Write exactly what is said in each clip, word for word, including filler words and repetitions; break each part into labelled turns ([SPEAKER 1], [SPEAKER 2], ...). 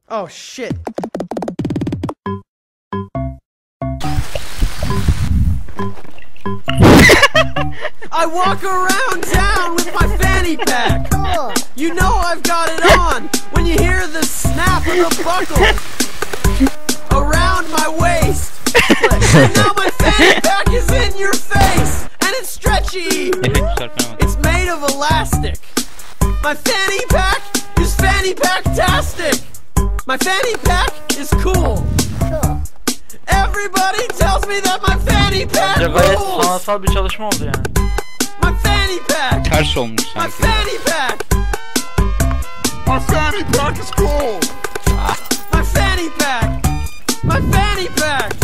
[SPEAKER 1] Oh shit. I walk around town with my fanny pack.
[SPEAKER 2] Cool.
[SPEAKER 1] You know I've got it on when you hear the snap of the buckle around my waist. And now my fanny pack is in your face, and it's stretchy. It's made of elastic. My fanny pack is fanny pack-tastic. My fanny pack is cool.
[SPEAKER 2] Cool.
[SPEAKER 1] Everybody tells me that my fanny pack
[SPEAKER 3] Bence gayet
[SPEAKER 1] rules.
[SPEAKER 3] sanatsal bir çalışma oldu yani.
[SPEAKER 1] My fanny pack.
[SPEAKER 4] Ters olmuş
[SPEAKER 1] My
[SPEAKER 4] sanki.
[SPEAKER 1] fanny pack.
[SPEAKER 5] My fanny pack is cool.
[SPEAKER 1] My fanny pack. My fanny pack.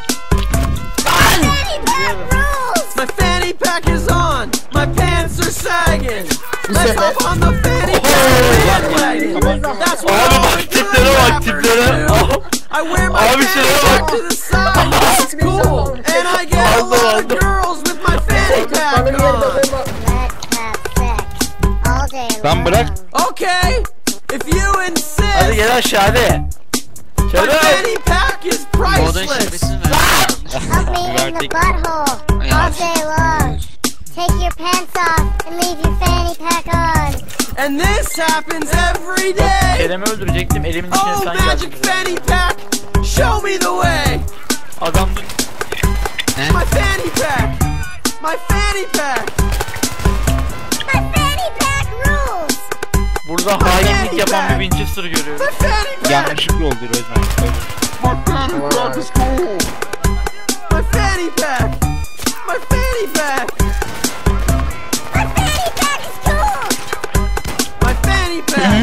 [SPEAKER 2] Fanny pack rules.
[SPEAKER 1] My fanny pack is on. My pants are sagging. Let's hop on the fanny pack bandwagon. That's what
[SPEAKER 3] Abi
[SPEAKER 1] all
[SPEAKER 3] bak
[SPEAKER 1] the
[SPEAKER 3] tiplere
[SPEAKER 1] good
[SPEAKER 3] bak,
[SPEAKER 1] rappers
[SPEAKER 3] tiplere.
[SPEAKER 1] do. I wear my
[SPEAKER 3] Abi
[SPEAKER 1] fanny
[SPEAKER 3] şuraya
[SPEAKER 1] pack
[SPEAKER 3] bak.
[SPEAKER 1] to the side. It's cool. And I get a
[SPEAKER 3] Aldım,
[SPEAKER 1] lot of
[SPEAKER 3] aldım.
[SPEAKER 1] girls with my fanny pack on.
[SPEAKER 2] Let's have sex all day long.
[SPEAKER 4] Lan bırak.
[SPEAKER 1] Okay, if you
[SPEAKER 3] Hadi
[SPEAKER 1] insist.
[SPEAKER 3] gel aşağı hadi.
[SPEAKER 1] My
[SPEAKER 3] Çabuk.
[SPEAKER 1] fanny pack is priceless.
[SPEAKER 2] Help me in the
[SPEAKER 4] Verdik.
[SPEAKER 2] butthole all day long. Take your pants off and leave your fanny pack on.
[SPEAKER 1] And this happens every day.
[SPEAKER 3] Kerem'i öldürecektim, elimin içine
[SPEAKER 1] Oh,
[SPEAKER 3] sen
[SPEAKER 1] magic
[SPEAKER 3] geldin.
[SPEAKER 1] fanny pack, show me the way.
[SPEAKER 3] Adam dur.
[SPEAKER 1] My fanny pack, my fanny pack.
[SPEAKER 2] My fanny pack rules.
[SPEAKER 3] Burada hainlik yapan bir Winchester görüyorum.
[SPEAKER 1] My fanny pack,
[SPEAKER 4] Yanlışlıkla oldu Rozman.
[SPEAKER 5] My fanny pack is cool.
[SPEAKER 1] my fanny pack, my fanny pack.
[SPEAKER 2] My fanny pack is cool.
[SPEAKER 1] My fanny pack,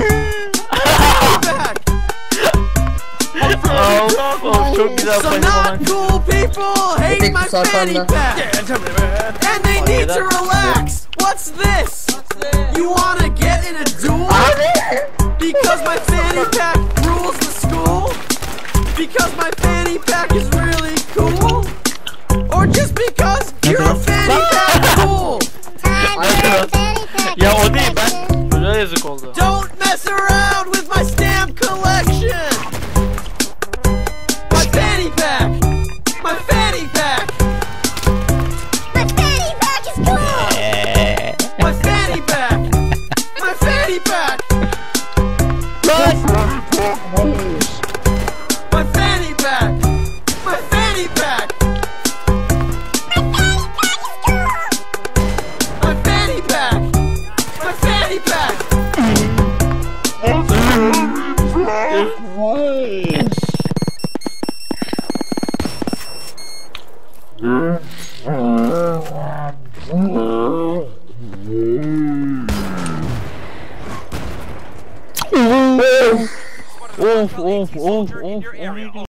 [SPEAKER 1] my fanny pack.
[SPEAKER 3] Of of çok güzel
[SPEAKER 1] Some
[SPEAKER 3] paylaşım olan.
[SPEAKER 1] not cool people hate my fanny pack, and they need to relax. What's this? You wanna get in a duel? Because my fanny pack rules the school? Because my fanny pack is really cool? Or just because you're a fanny pack fool?
[SPEAKER 2] Time for fanny pack.
[SPEAKER 3] Ya o değil, ben çocuğa yazık oldu.
[SPEAKER 1] Don't mess around with my stamp collection. My fanny pack, my fanny pack,
[SPEAKER 2] My fanny pack is cool.
[SPEAKER 1] my fanny pack, my fanny pack,
[SPEAKER 5] My fanny pack rules.
[SPEAKER 1] my fanny pack, my fanny pack,
[SPEAKER 2] My fanny pack is cool.
[SPEAKER 1] my fanny pack, my fanny pack.
[SPEAKER 5] My fanny pack rules.
[SPEAKER 4] Of of of of of.